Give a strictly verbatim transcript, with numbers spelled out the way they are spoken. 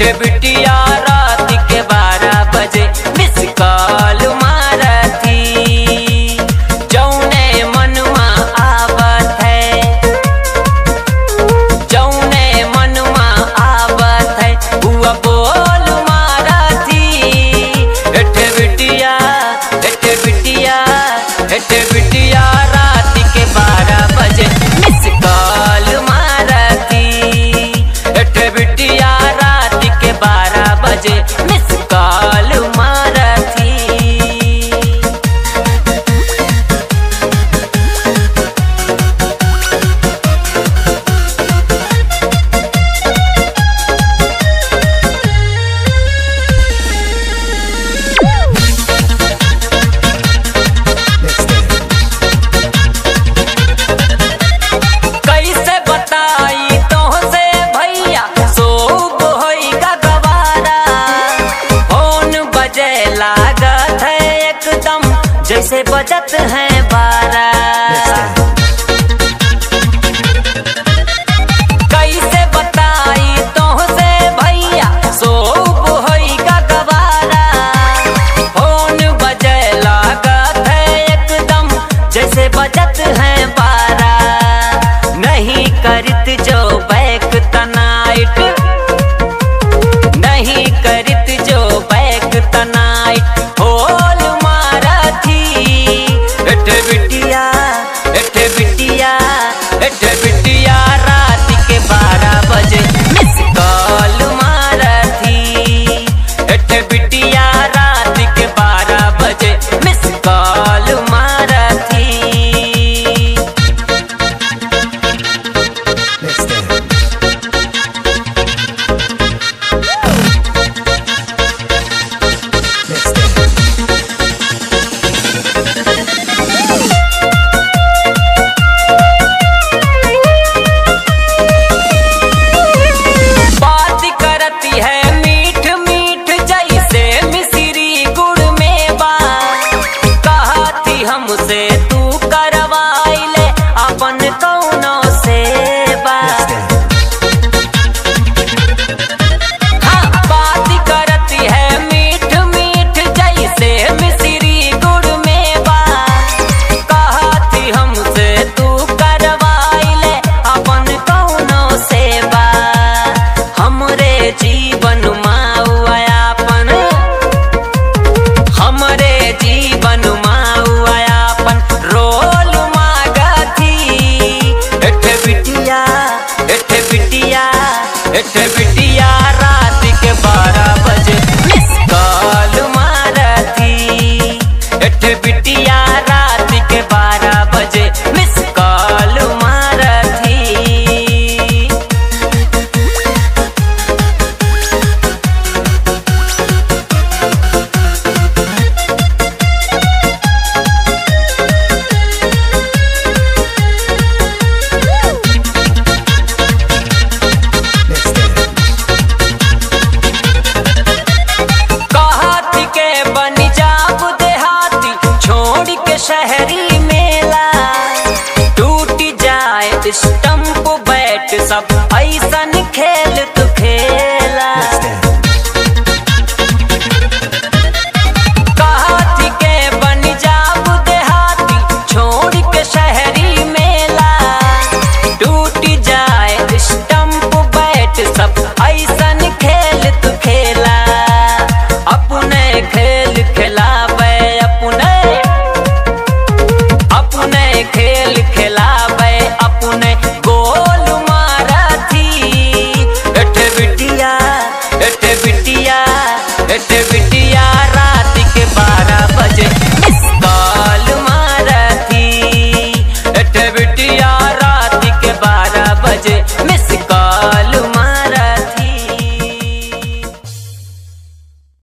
एठे बिटिया रात के बारह बजे मिस कॉल मारती। जौने मनुआ आवत है जौने मनुआ आवत है हुआ बोल मारती। एठे बिटिया एठे बिटिया एठे बिटिया रात के बारह बजे मिस कॉल मारती। एठे बिटिया रात के बारह बजे मिस कॉल मारती। कैसे बताई तोहसे भैया सोब होई का गवारा। फोन बजे लागत है एकदम जैसे बजत है बारह। कैसे बताई तोहसे भैया सोब होई का गवारा। फोन बजे लागत है एकदम जैसे बजत है बारह। नहीं करत जो बैक तनाइट नहीं करत जो बैक तनाइट होल मारती। एठे बिटिया एठे बिटिया एठे बिटिया रात के बारह बजे मिस कॉल मारती। एठे बिटिया रात के बारह बजे मिस कॉल मारती। बात करती है मीठ मीठ जैसे मिश्री गुड़ में बा। कहती हमसे तू करवाई ले अपन कौनो से बा। हाँ बात करती है मीठ मीठ जैसे मिश्री गुड़ में बा। कहती हमसे तू करवाई ले अपन कौनो से बा। हमरे जीवन माउआयापन हमरे जीवन माउआयापन रोल मागती। एठे बिटिया एठे बिटिया एठे बिटिया रात के बारह बजे मिस कॉल मारती। एठे बिटिया रात के बारह बजे मिस कॉल मारती। कहती के बन जाब देहाती छोड़ के शहरी मेला। टूट जाए स्टंप बैट सब ऐसन खेल तू खेला। कहती के बन जाब देहाती छोड़ के शहरी मेला। टूट जाए स्टंप बैट सब ऐसन खेल तू खेला। अपने खेल खिलावे अपने अपने खेल खिलावे अपने गोल मारती। एठे बिटिया एठे बिटिया एठे बिटिया रात के बारह बजे मिस कॉल मारती। एठे